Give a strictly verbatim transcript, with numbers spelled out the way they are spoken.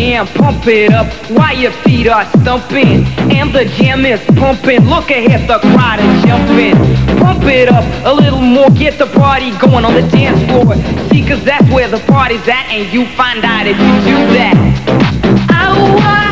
jam, pump it up while your feet are stumping. And the jam is pumping, look ahead, the crowd is jumping. Pump it up a little more, get the party going on the dance floor. See, cause that's where the party's at, and you find out if you do that. Oh,